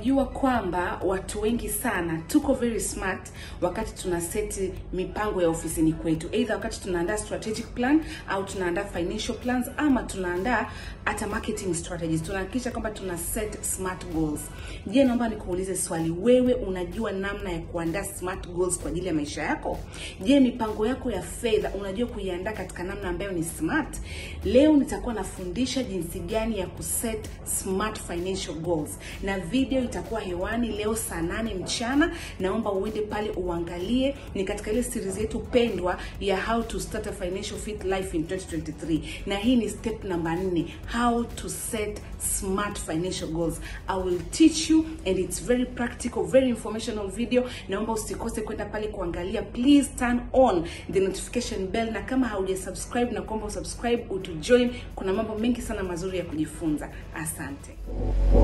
Unajua kwamba watu wengi sana tuko very smart wakati tuna set mipango ya ofisini kwetu. Either wakati tunaandaa strategic plan au tunaandaa financial plans ama tunaandaa hata marketing strategies. Tunahakikisha kwamba tuna set smart goals. Je, naomba nikuulize swali, wewe unajua namna ya kuandaa smart goals kwa ajili ya maisha yako? Je, mipango yako ya fedha unajua kuiandaa katika namna ambayo ni smart? Leo nitakuwa nafundisha jinsi gani ya kuset smart financial goals. Na video itakuwa hewani leo saa 8 mchana. Naomba uende pale uangalie. Ni katika ile series yetu pendwa ya how to start a financial fit life in 2023. Na hii ni step number 4, how to set smart financial goals. I will teach you and it's very practical, very informational video. Naomba usikose kwenda pale kuangalia. Please turn on the notification bell, na kama haujasubscribe na kuomba usubscribe utujoin. Kuna mambo mengi sana mazuri ya kujifunza. Asante.